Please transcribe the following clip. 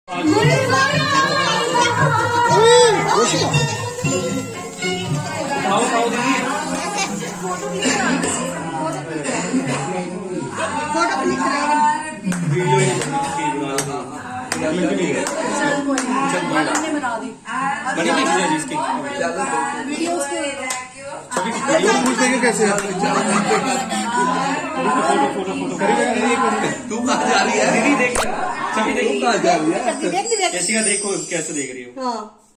कैसे तू कहाँ जा रही है? दीदी देख, छवि देख, कहाँ जा रही है? देखो कैसे देख रही हो। हाँ